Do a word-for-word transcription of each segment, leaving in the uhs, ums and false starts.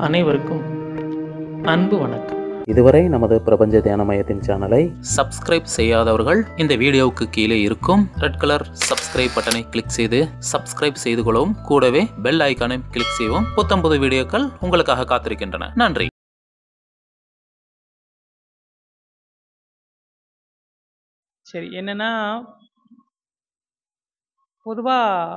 அனைவருக்கும் அன்பு வணக்கம். இதுவரை நமது பிரபஞ்ச தியான மையத்தின் சேனலை சப்ஸ்கிரைப் செய்யாதவர்கள் இந்த வீடியோவுக்கு கீழே இருக்கும் ரெட் கலர் சப்ஸ்கிரைப் பட்டனை கிளிக் செய்து சப்ஸ்கிரைப் செய்து கொள்ளவும், கூடவே பெல் ஐக்கானை கிளிக் செய்வோம். புத்தம்புது வீடியோக்கள் உங்களுக்காக காத்திருக்கின்றன. நன்றி. சரி, என்னன்னா பொதுவாக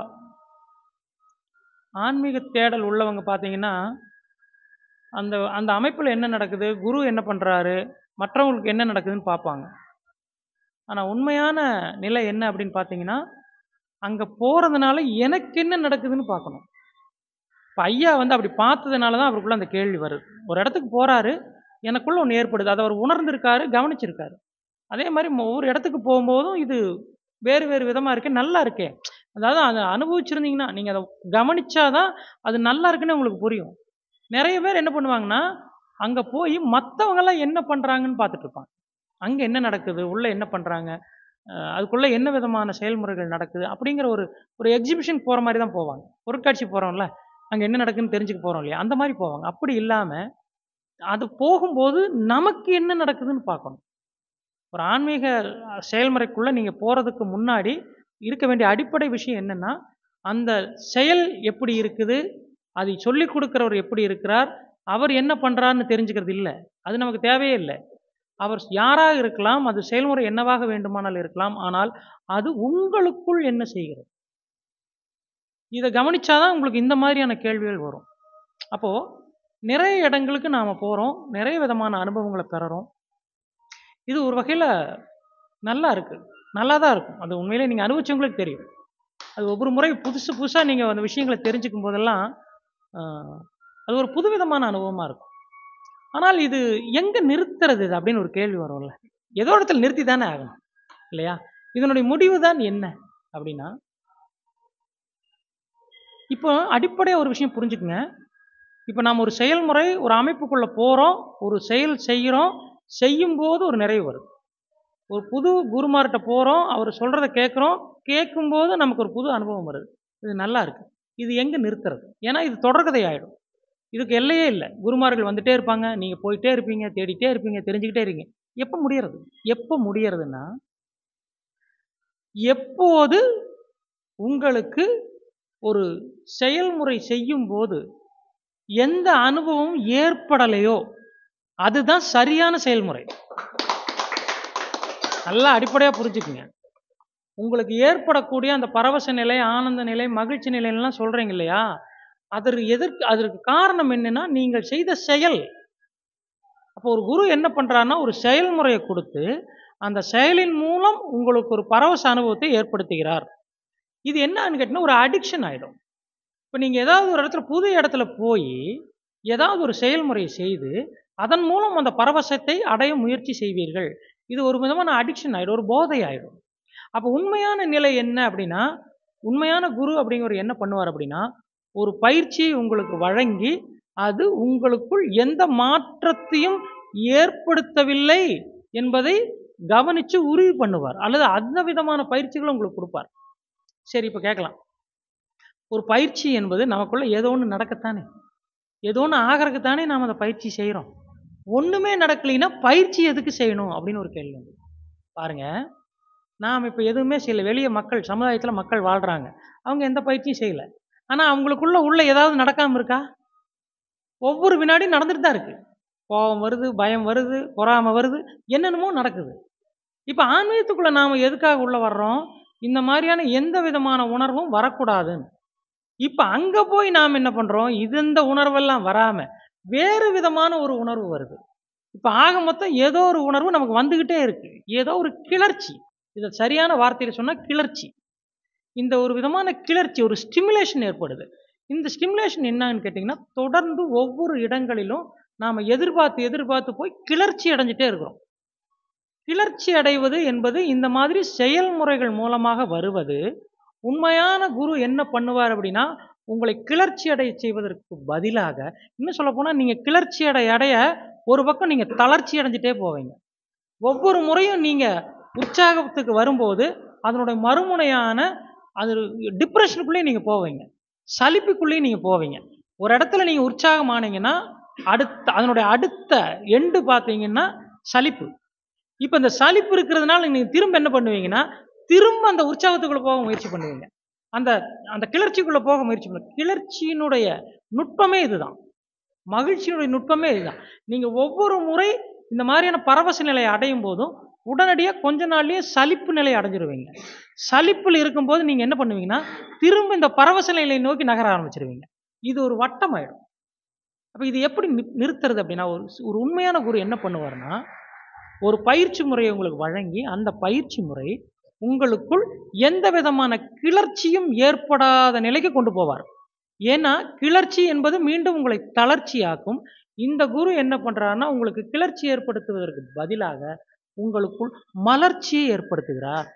ஆன்மீக தேடல் உள்ளவங்க பார்த்தீங்கன்னா அந்த அந்த அமைப்பில் என்ன நடக்குது, குரு என்ன பண்ணுறாரு, மற்றவங்களுக்கு என்ன நடக்குதுன்னு பார்ப்பாங்க. ஆனால் உண்மையான நிலை என்ன அப்படின்னு பார்த்தீங்கன்னா, அங்கே போகிறதுனால எனக்கு என்ன நடக்குதுன்னு பார்க்கணும். இப்போ ஐயா வந்து அப்படி பார்த்ததுனால தான் அவருக்குள்ள அந்த கேள்வி வருது. ஒரு இடத்துக்கு போகிறாரு, எனக்குள்ள ஒன்று ஏற்படுது, அதை அவர் உணர்ந்திருக்காரு, கவனிச்சிருக்காரு. அதே மாதிரி ஒவ்வொரு இடத்துக்கு போகும்போதும் இது வேறு வேறு விதமாக இருக்கே, நல்லா இருக்கே, அதாவது அதை அனுபவிச்சிருந்தீங்கன்னா நீங்கள் அதை கவனிச்சாதான் அது நல்லா இருக்குன்னு உங்களுக்கு புரியும். நிறைய பேர் என்ன பண்ணுவாங்கன்னா, அங்கே போய் மற்றவங்கெல்லாம் என்ன பண்ணுறாங்கன்னு பார்த்துட்டு இருப்பாங்க. அங்கே என்ன நடக்குது, உள்ளே என்ன பண்ணுறாங்க, அதுக்குள்ளே என்ன விதமான செயல்முறைகள் நடக்குது அப்படிங்கிற ஒரு ஒரு எக்ஸிபிஷன் போகிற மாதிரி தான் போவாங்க. பொருட்காட்சி போகிறோம்ல, அங்கே என்ன நடக்குதுன்னு தெரிஞ்சுக்க போகிறோம் இல்லையா, அந்த மாதிரி போவாங்க. அப்படி இல்லாமல் அது போகும்போது நமக்கு என்ன நடக்குதுன்னு பார்க்கணும். ஒரு ஆன்மீக செயல்முறைக்குள்ளே நீங்கள் போகிறதுக்கு முன்னாடி இருக்க வேண்டிய அடிப்படை விஷயம் என்னென்னா, அந்த செயல் எப்படி இருக்குது, அதை சொல்லிக் கொடுக்குறவர் எப்படி இருக்கிறார், அவர் என்ன பண்ணுறாருன்னு தெரிஞ்சுக்கிறது இல்லை. அது நமக்கு தேவையே இல்லை. அவர் யாராக இருக்கலாம், அது செயல்முறை என்னவாக வேண்டுமானால் இருக்கலாம். ஆனால் அது உங்களுக்குள் என்ன செய்கிறது, இதை கவனிச்சாதான் உங்களுக்கு இந்த மாதிரியான கேள்விகள் வரும். அப்போது நிறைய இடங்களுக்கு நாம் போகிறோம், நிறைய விதமான அனுபவங்களை பெறுறோம். இது ஒரு வகையில் நல்லா இருக்குது, நல்லா தான் இருக்கும். அது உண்மையிலே நீங்கள் அனுபவிச்சவங்களுக்கு தெரியும். அது ஒவ்வொரு முறை புதுசு புதுசாக நீங்கள் அந்த விஷயங்களை தெரிஞ்சுக்கும் போதெல்லாம் அது ஒரு புதுவிதமான அனுபவமாக இருக்கும். ஆனால் இது எங்கே நிறுத்துறது அப்படின்னு ஒரு கேள்வி வரும்ல. ஏதோ இடத்துல நிறுத்தி தானே ஆகணும் இல்லையா? இதனுடைய முடிவு தான் என்ன அப்படின்னா, இப்போ அடிப்படையாக ஒரு விஷயம் புரிஞ்சுக்குங்க. இப்போ நாம் ஒரு செயல்முறை, ஒரு அமைப்புக்குள்ளே போகிறோம், ஒரு செயல் செய்கிறோம், செய்யும்போது ஒரு நிறைவு வருது. ஒரு புது குருமார்கிட்ட போகிறோம், அவர் சொல்கிறத கேட்குறோம், கேட்கும்போது நமக்கு ஒரு புது அனுபவம் வருது. இது நல்லா இருக்குது. இது எங்கே நிறுத்துறது? ஏன்னா இது தொடர்கதை ஆகிடும். இதுக்கு எல்லையே இல்லை. குருமார்கள் வந்துட்டே இருப்பாங்க, நீங்கள் போயிட்டே இருப்பீங்க, தேடிட்டே இருப்பீங்க, தெரிஞ்சுக்கிட்டே இருக்கீங்க. எப்போ முடியறது? எப்போ முடியறதுன்னா, எப்போது உங்களுக்கு ஒரு செயல்முறை செய்யும் போது எந்த அனுபவம் ஏற்படலையோ அதுதான் சரியான செயல்முறை. நல்லா அடிப்படையாக புரிஞ்சுக்குங்க. உங்களுக்கு ஏற்படக்கூடிய அந்த பரவச நிலை, ஆனந்த நிலை, மகிழ்ச்சி நிலையெல்லாம் சொல்கிறீங்க இல்லையா, அதற்கு எதற்கு அதற்கு காரணம் என்னன்னா, நீங்கள் செய்த செயல். அப்போ ஒரு குரு என்ன பண்ணுறாருன்னா, ஒரு செயல்முறையை கொடுத்து அந்த செயலின் மூலம் உங்களுக்கு ஒரு பரவச அனுபவத்தை ஏற்படுத்துகிறார். இது என்னன்னு கேட்டிங்கன்னா, ஒரு அடிக்ஷன் ஆகிடும். இப்போ நீங்கள் ஏதாவது ஒரு இடத்துல, புது இடத்துல போய் ஏதாவது ஒரு செயல்முறையை செய்து அதன் மூலம் அந்த பரவசத்தை அடைய முயற்சி செய்வீர்கள். இது ஒரு விதமான அடிக்ஷன் ஆகிடும், ஒரு போதை ஆகிடும். அப்போ உண்மையான நிலை என்ன அப்படின்னா, உண்மையான குரு அப்படிங்கிற என்ன பண்ணுவார் அப்படின்னா, ஒரு பயிற்சியை உங்களுக்கு வழங்கி அது உங்களுக்குள் எந்த மாற்றத்தையும் ஏற்படுத்தவில்லை என்பதை கவனித்து உறுதி பண்ணுவார், அல்லது அந்த விதமான பயிற்சிகளும் உங்களுக்கு கொடுப்பார். சரி, இப்போ கேட்கலாம், ஒரு பயிற்சி என்பது நமக்குள்ள ஏதோ ஒன்று நடக்கத்தானே, ஏதோ ஒன்று ஆகிறதுக்குத்தானே நாம் அந்த பயிற்சி செய்கிறோம். ஒன்றுமே நடக்கலைன்னா பயிற்சி எதுக்கு செய்யணும் அப்படின்னு ஒரு கேள்வி வந்து பாருங்க. நாம் இப்போ எதுவுமே செய்யலை, வெளியே மக்கள், சமுதாயத்தில் மக்கள் வாழ்கிறாங்க, அவங்க எந்த பயிற்சியும் செய்யலை. ஆனால் அவங்களுக்குள்ள உள்ள ஏதாவது நடக்காமல் இருக்கா? ஒவ்வொரு வினாடியும் நடந்துட்டு தான் இருக்குது. கோபம் வருது, பயம் வருது, பொறாமை வருது, என்னென்னமோ நடக்குது. இப்போ ஆன்மீகத்துக்குள்ளே நாம் எதுக்காக உள்ளே வர்றோம்? இந்த மாதிரியான எந்த விதமான உணர்வும் வரக்கூடாதுன்னு. இப்போ அங்கே போய் நாம் என்ன பண்ணுறோம், இது இந்த உணர்வெல்லாம் வராமல் வேறு விதமான ஒரு உணர்வு வருது. இப்போ ஆக மொத்தம் ஏதோ ஒரு உணர்வு நமக்கு வந்துக்கிட்டே இருக்குது, ஏதோ ஒரு கிளர்ச்சி. இதை சரியான வார்த்தையில் சொன்னால் கிளர்ச்சி. இந்த ஒரு விதமான கிளர்ச்சி, ஒரு ஸ்டிமுலேஷன் ஏற்படுது. இந்த ஸ்டிமுலேஷன் என்னன்னு கேட்டிங்கன்னா, தொடர்ந்து ஒவ்வொரு இடங்களிலும் நாம் எதிர்பார்த்து எதிர்பார்த்து போய் கிளர்ச்சி அடைஞ்சிட்டே இருக்கிறோம். கிளர்ச்சி அடைவது என்பது இந்த மாதிரி செயல்முறைகள் மூலமாக வருவது. உண்மையான குரு என்ன பண்ணுவார் அப்படின்னா, உங்களை கிளர்ச்சி அடைய செய்வதற்கு பதிலாக, இன்னும் சொல்ல போனால் நீங்கள் கிளர்ச்சி அடைய அடைய ஒரு பக்கம் நீங்கள் தளர்ச்சி அடைஞ்சிட்டே போவீங்க. ஒவ்வொரு முறையும் நீங்கள் உற்சாகத்துக்கு வரும்போது அதனுடைய மறுமுனையான அது டிப்ரெஷனுக்குள்ளேயும் நீங்கள் போவீங்க, சலிப்புக்குள்ளேயும் நீங்கள் போவீங்க. ஒரு இடத்துல நீங்கள் உற்சாகம் ஆனீங்கன்னா அடுத்த அதனுடைய அடுத்த எண்டு பார்த்தீங்கன்னா சலிப்பு. இப்போ இந்த சலிப்பு இருக்கிறதுனால நீங்கள் திரும்ப என்ன பண்ணுவீங்கன்னா, திரும்ப அந்த உற்சாகத்துக்குள்ளே போக முயற்சி பண்ணுவீங்க. அந்த அந்த கிளர்ச்சிக்குள்ளே போக முயற்சி பண்ணுவீங்க. கிளர்ச்சியினுடைய நுட்பமே இதுதான். மகிழ்ச்சியினுடைய நுட்பமே இதுதான். நீங்கள் ஒவ்வொரு முறை இந்த மாதிரியான பரவச நிலையை அடையும் போதும் உடனடியாக கொஞ்ச நாள்லயே சலிப்பு நிலை அடைஞ்சிருவீங்க. சலிப்பில் இருக்கும்போது நீங்கள் என்ன பண்ணுவீங்கன்னா, திரும்ப இந்த பரவச நிலையை நோக்கி நகர ஆரம்பிச்சிருவீங்க. இது ஒரு வட்டம் ஆயிடும். அப்போ இது எப்படி நிறுத்துறது அப்படின்னா, ஒரு ஒரு உண்மையான குரு என்ன பண்ணுவார்னா, ஒரு பயிற்சி முறையை உங்களுக்கு வழங்கி அந்த பயிற்சி முறை உங்களுக்குள் எந்த விதமான கிளர்ச்சியும் ஏற்படாத நிலைக்கு கொண்டு போவார். ஏன்னா கிளர்ச்சி என்பது மீண்டும் உங்களை தளர்ச்சியாக்கும். இந்த குரு என்ன பண்றாருன்னா, உங்களுக்கு கிளர்ச்சி ஏற்படுத்துவதற்கு பதிலாக உங்களுக்குள் மலர்ச்சியை ஏற்படுத்துகிறார்.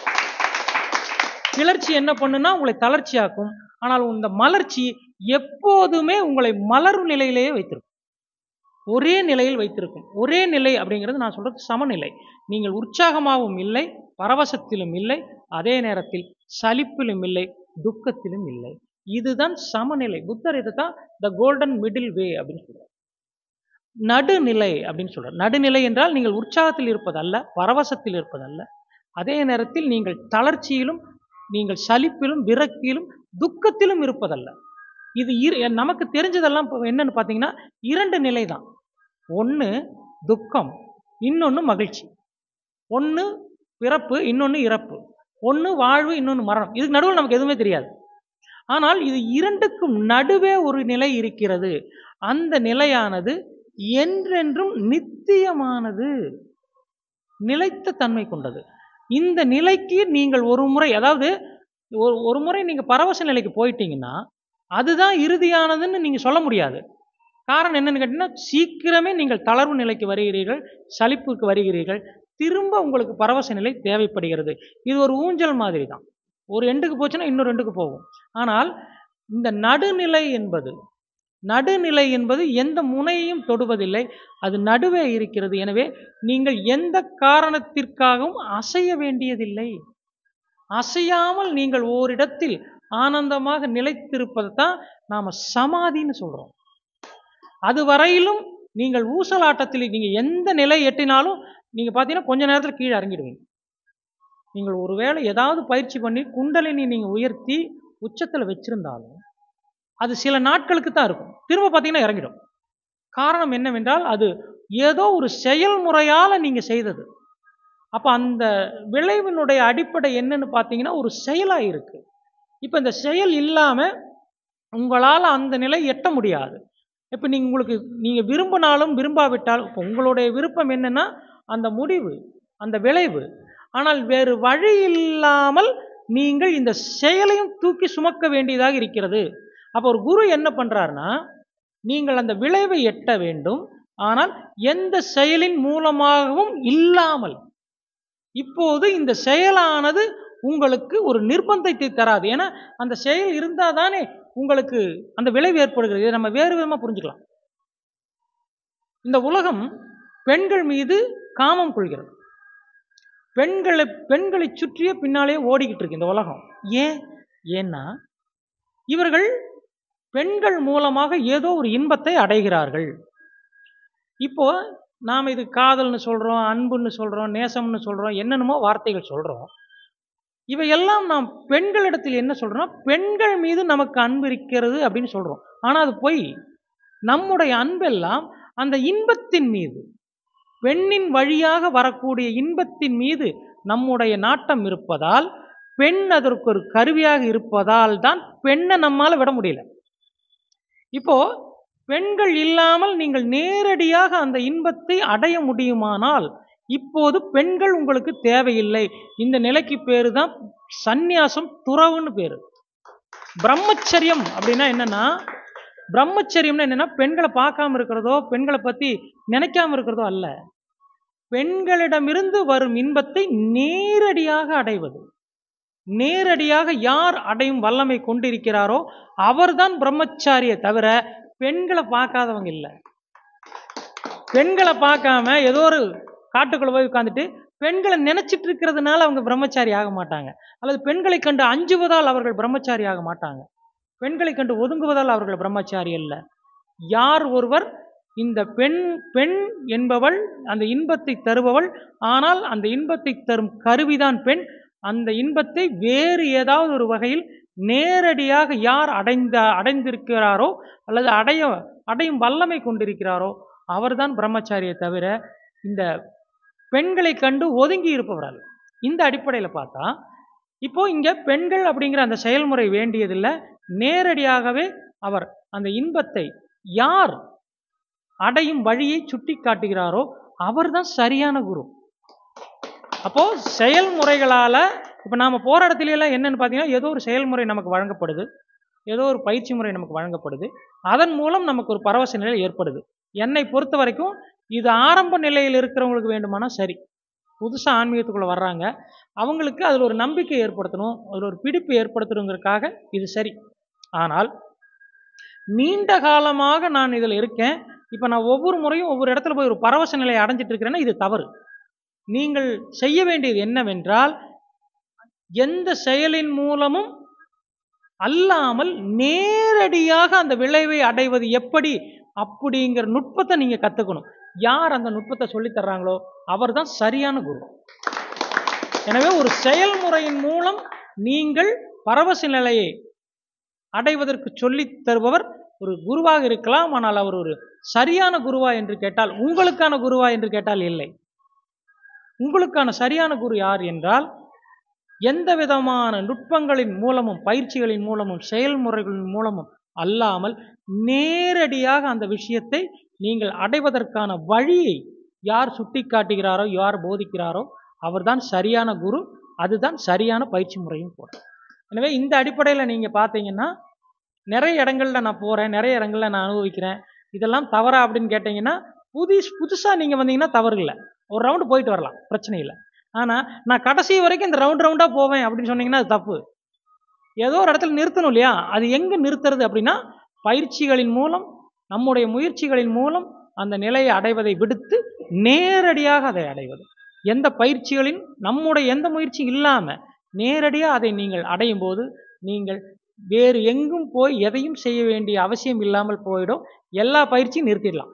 கிளர்ச்சி என்ன பண்ணுன்னா உங்களை தளர்ச்சியாக்கும். ஆனால் இந்த மலர்ச்சி எப்போதுமே உங்களை மலரும் நிலையிலேயே வைத்திருக்கும். ஒரே நிலையில் வைத்திருக்கும். ஒரே நிலை அப்படிங்கிறது நான் சொல்றது சமநிலை. நீங்கள் உற்சாகமாகவும் இல்லை, பரவசத்திலும் இல்லை, அதே நேரத்தில் சலிப்பிலும் இல்லை, துக்கத்திலும் இல்லை. இதுதான் சமநிலை. புத்தர் இதுதான் த கோல்டன் மிடில் வே அப்படின்னு சொல்றார். நடுநிலை அப்படின்னு சொல்றார். நடுநிலை என்றால் நீங்கள் உற்சாகத்தில் இருப்பதல்ல, பரவசத்தில் இருப்பதல்ல, அதே நேரத்தில் நீங்கள் தளர்ச்சியிலும், நீங்கள் சலிப்பிலும், விரக்தியிலும், துக்கத்திலும் இருப்பதல்ல. இது நமக்கு தெரிஞ்சதெல்லாம் என்னன்னு பார்த்தீங்கன்னா இரண்டு நிலை தான். ஒன்று துக்கம், இன்னொன்று மகிழ்ச்சி. ஒன்று பிறப்பு, இன்னொன்று இறப்பு. ஒன்று வாழ்வு, இன்னொன்று மரணம். இதுக்கு நடுவில் நமக்கு எதுவுமே தெரியாது. ஆனால் இது இரண்டுக்கும் நடுவே ஒரு நிலை இருக்கிறது. அந்த நிலையானது என்றென்றும் நித்தியமானது, நிலைத்த தன்மை கொண்டது. இந்த நிலைக்கு நீங்கள் ஒரு முறை, அதாவது ஒரு முறை நீங்க பரவச நிலைக்கு போயிட்டீங்கன்னா அதுதான் இறுதியானதுன்னு நீங்க சொல்ல முடியாது. காரணம் என்னன்னு கேட்டீங்கன்னா, சீக்கிரமே நீங்கள் தளர்வு நிலைக்கு வருகிறீர்கள், சலிப்புக்கு வருகிறீர்கள். திரும்ப உங்களுக்கு பரவச நிலை தேவைப்படுகிறது. இது ஒரு ஊஞ்சல் மாதிரி தான். ஒரு எண்டுக்கு போச்சுன்னா இன்னொரு எண்டுக்கு போகும். ஆனால் இந்த நடுநிலை என்பது நடுநிலை என்பது எந்த முனையையும் தொடுவதில்லை, அது நடுவே இருக்கிறது. எனவே நீங்கள் எந்த காரணத்திற்காகவும் அசைய வேண்டியதில்லை. அசையாமல் நீங்கள் ஓரிடத்தில் ஆனந்தமாக நிலைத்திருப்பதை தான் நாம சமாதின்னு சொல்றோம். அது வரையிலும் நீங்கள் ஊசலாட்டத்தில் நீங்க எந்த நிலை எட்டினாலும் நீங்க பார்த்தீங்கன்னா கொஞ்ச நேரத்தில் கீழே இறங்கிடுவீங்க. நீங்கள் ஒருவேளை ஏதாவது பயிற்சி பண்ணி குண்டலினி நீங்க உயர்த்தி உச்சத்தில் வச்சிருந்தாலும் அது சில நாட்களுக்கு தான் இருக்கும். திரும்ப பார்த்தீங்கன்னா இறங்கிடும். காரணம் என்னவென்றால் அது ஏதோ ஒரு செயல்முறையால நீங்க செய்தது. அப்ப அந்த விளைவினுடைய அடிப்படை என்னன்னு பார்த்தீங்கன்னா ஒரு செயலா இருக்கு. இப்ப இந்த செயல் இல்லாம உங்களால் அந்த நிலை எட்ட முடியாது. இப்ப நீங்க உங்களுக்கு நீங்க விரும்பினாலும் விரும்பாவிட்டாலும் இப்போ உங்களுடைய விருப்பம் என்னன்னா அந்த முடிவு, அந்த விளைவு. ஆனால் வேறு வழி இல்லாமல் நீங்கள் இந்த செயலையும் தூக்கி சுமக்க வேண்டியதாக இருக்கிறது. அப்போ ஒரு குரு என்ன பண்றாருன்னா, நீங்கள் அந்த விளைவை எட்ட வேண்டும், ஆனால் எந்த செயலின் மூலமாகவும் இல்லாமல். இப்போது இந்த செயலானது உங்களுக்கு ஒரு நிர்பந்தத்தை தராது. ஏன்னா அந்த செயல் இருந்தால் தானே உங்களுக்கு அந்த விளைவு ஏற்படுகிறது. இதை நம்ம வேறு விதமாக புரிஞ்சுக்கலாம். இந்த உலகம் பெண்கள் மீது காமம் கொள்கிறது. பெண்களை பெண்களை சுற்றியே பின்னாலே ஓடிக்கிட்டு இருக்கு இந்த உலகம். ஏன்? ஏன்னா இவர்கள் பெண்கள் மூலமாக ஏதோ ஒரு இன்பத்தை அடைகிறார்கள். இப்போ நாம் இது காதல்னு சொல்கிறோம், அன்புன்னு சொல்கிறோம், நேசம்னு சொல்கிறோம், என்னென்னமோ வார்த்தைகள் சொல்கிறோம். இவையெல்லாம் நாம் பெண்களிடத்தில் என்ன சொல்கிறோம், பெண்கள் மீது நமக்கு அன்பு இருக்கிறது அப்படின்னு சொல்கிறோம். ஆனால் அது பொய். நம்முடைய அன்பெல்லாம் அந்த இன்பத்தின் மீது, பெண்ணின் வழியாக வரக்கூடிய இன்பத்தின் மீது நம்முடைய நாட்டம் இருப்பதால், பெண் அதற்கு ஒரு கருவியாக இருப்பதால் தான் பெண்ணை நம்மால் விட முடியல. இப்போ பெண்கள் இல்லாமல் நீங்கள் நேரடியாக அந்த இன்பத்தை அடைய முடியுமானால் இப்போது பெண்கள் உங்களுக்கு தேவையில்லை. இந்த நிலைக்கு பேரு தான் சந்நியாசம், துறவுன்னு பேரு. பிரம்மச்சரியம் அப்படின்னா என்னன்னா, பிரம்மச்சரியம்னா என்னன்னா பெண்களை பார்க்காம இருக்கிறதோ பெண்களை பத்தி நினைக்காம இருக்கிறதோ அல்ல. பெண்களிடமிருந்து வரும் இன்பத்தை நேரடியாக அடைவது. நேரடியாக யார் அடையும் வல்லமை கொண்டிருக்கிறாரோ அவர்தான் பிரம்மச்சாரியை தவிர பெண்களை பார்க்காதவங்க இல்லை. பெண்களை பார்க்காம ஏதோ ஒரு காட்டுக்குள்ள போய் உட்காந்துட்டு பெண்களை நினைச்சிட்டு இருக்கிறதுனால அவங்க பிரம்மச்சாரி ஆக மாட்டாங்க. அல்லது பெண்களை கண்டு அஞ்சுவதால் அவர்கள் பிரம்மச்சாரி ஆக மாட்டாங்க. பெண்களை கண்டு ஒதுங்குவதால் அவர்கள் பிரம்மச்சாரி அல்ல. யார் ஒருவர் இந்த பெண் பெண் என்பவள் அந்த இன்பத்தை தருபவள். ஆனால் அந்த இன்பத்தை தரும் கருவிதான் பெண். அந்த இன்பத்தை வேறு ஏதாவது ஒரு வகையில் நேரடியாக யார் அடைந்த அடைந்திருக்கிறாரோ அல்லது அடைய அடையும் வல்லமை கொண்டிருக்கிறாரோ அவர்தான் பிரம்மச்சாரியை தவிர இந்த பெண்களை கண்டு ஒதுங்கி இருப்பவர்கள். இந்த அடிப்படையில் பார்த்தா இப்போ இங்க பெண்கள் அப்படிங்கிற அந்த செயல்முறை வேண்டியதில்லை. நேரடியாகவே அவர் அந்த இன்பத்தை யார் அடையும் வழியை சுட்டி காட்டுகிறாரோ அவர்தான் சரியான குரு. அப்போ செயல்முறைகளால இப்போ நாம போற இடத்துல எல்லாம் என்னன்னு பார்த்தீங்கன்னா ஏதோ ஒரு செயல்முறை நமக்கு வழங்கப்படுது, ஏதோ ஒரு பயிற்சி முறை நமக்கு வழங்கப்படுது, அதன் மூலம் நமக்கு ஒரு பரவச நிலை ஏற்படுது. என்னை பொறுத்த வரைக்கும் இது ஆரம்ப நிலையில் இருக்கிறவங்களுக்கு வேண்டுமானா சரி, புதுசாக ஆன்மீகத்துக்குள்ள வர்றாங்க அவங்களுக்கு அதில் ஒரு நம்பிக்கை ஏற்படுத்தணும், அதில் ஒரு பிடிப்பு ஏற்படுத்தணுங்கிறதுக்காக இது சரி. ஆனால் நீண்ட காலமாக நான் இதில் இருக்கேன், இப்போ நான் ஒவ்வொரு முறையும் ஒவ்வொரு இடத்துல போய் ஒரு பரவச நிலையை அடைஞ்சிட்டு இருக்கிறேன்னா இது தவறு. நீங்கள் செய்ய வேண்டியது என்னவென்றால் எந்த செயலின் மூலமும் அல்லாமல் நேரடியாக அந்த விளைவை அடைவது எப்படி அப்படிங்கிற நுட்பத்தை நீங்க கத்துக்கணும். யார் அந்த நுட்பத்தை சொல்லி தர்றாங்களோ அவர் தான் சரியான குரு. எனவே ஒரு செயல்முறையின் மூலம் நீங்கள் பரவச நிலையை அடைவதற்கு சொல்லி தருபவர் ஒரு குருவாக இருக்கலாம். ஆனால் அவர் ஒரு சரியான குருவா என்று கேட்டால், உங்களுக்கான குருவா என்று கேட்டால் இல்லை. உங்களுக்கான சரியான குரு யார் என்றால் எந்த விதமான நுட்பங்களின் மூலமும் பயிற்சிகளின் மூலமும் செயல்முறைகளின் மூலமும் அல்லாமல் நேரடியாக அந்த விஷயத்தை நீங்கள் அடைவதற்கான வழியை யார் சுட்டி காட்டுகிறாரோ யார் போதிக்கிறாரோ அவர்தான் சரியான குரு. அதுதான் சரியான பயிற்சி முறையும் கூட. எனவே இந்த அடிப்படையில் நீங்கள் பார்த்தீங்கன்னா நிறைய இடங்கள்ல நான் போகிறேன், நிறைய இடங்கள்ல நான் அனுபவிக்கிறேன். இதெல்லாம் தவறா அப்படின்னு கேட்டிங்கன்னா புதுசு புதுசாக நீங்கள் வந்தீங்கன்னா தவறு இல்லை, ஒரு ரவுண்டு போயிட்டு வரலாம், பிரச்சனை இல்லை. ஆனால் நான் கடைசி வரைக்கும் இந்த ரவுண்ட் ரவுண்டாக போவேன் அப்படின்னு சொன்னீங்கன்னா அது தப்பு. ஏதோ ஒரு இடத்துல நிறுத்தணும் இல்லையா? அது எங்கே நிறுத்துறது அப்படின்னா பயிற்சிகளின் மூலம் நம்முடைய முயற்சிகளின் மூலம் அந்த நிலையை அடைவதை விடுத்து நேரடியாக அதை அடைவது. எந்த பயிற்சிகளின் நம்முடைய எந்த முயற்சி இல்லாமல் நேரடியாக அதை நீங்கள் அடையும் போது நீங்கள் வேறு எங்கும் போய் எதையும் செய்ய வேண்டிய அவசியம் இல்லாமல் போயிடும். எல்லா பயிற்சியும் நிறுத்திடலாம்.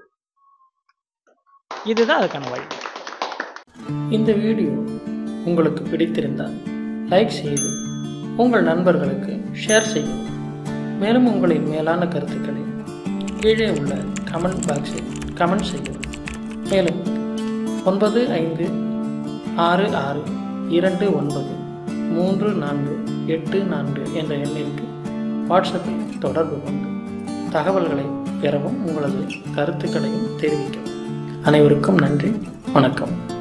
இதுதான் அதுக்கான வழி. இந்த வீடியோ உங்களுக்கு பிடித்திருந்தால் லைக் செய்து உங்கள் நண்பர்களுக்கு ஷேர் செய்யவும். மேலும் உங்களின் மேலான கருத்துக்களை கீழே உள்ள கமெண்ட் பாக்ஸில் கமெண்ட் செய்யவும். மேலும் ஒன்பது ஐந்து ஆறு ஆறு இரண்டு ஒன்பது மூன்று நான்கு எட்டு நான்கு என்ற எண்ணிற்கு வாட்ஸ்அப்பில் தொடர்பு கொண்டு தகவல்களை பெறவும் உங்களது கருத்துக்களையும் தெரிவிக்கவும். அனைவருக்கும் நன்றி, வணக்கம்.